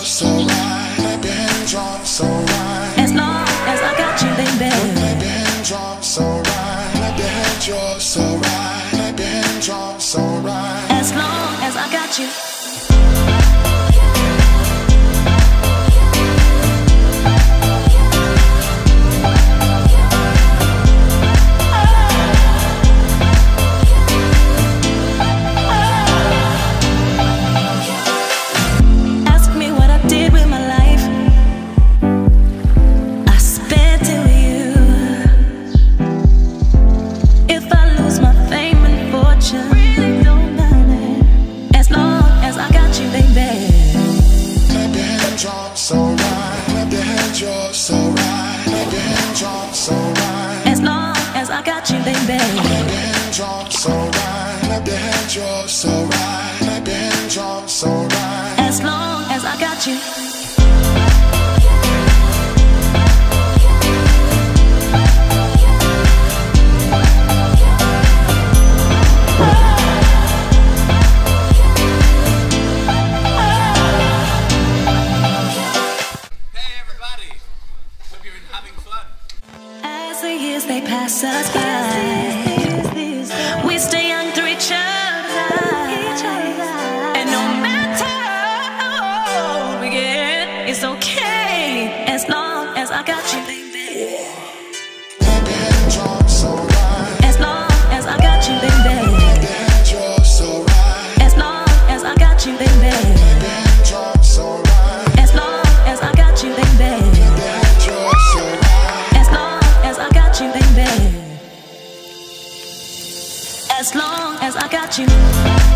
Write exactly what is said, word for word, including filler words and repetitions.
so right. I've been drawn so right. As long as I got you, baby. I've been drawn so right. I've been drawn so right. I've been drawn so right. As long as I got you. As long as I got you, baby. I've been drawn so right. I've been drawn so right. I've been drawn so right. As long as I got you. They pass us by. We stay young through each other. And no matter how old we get, it's okay. As long as I got you, baby. As long as I got you, baby. As long as I got you, baby. As long as I got you, baby. As long as I got you.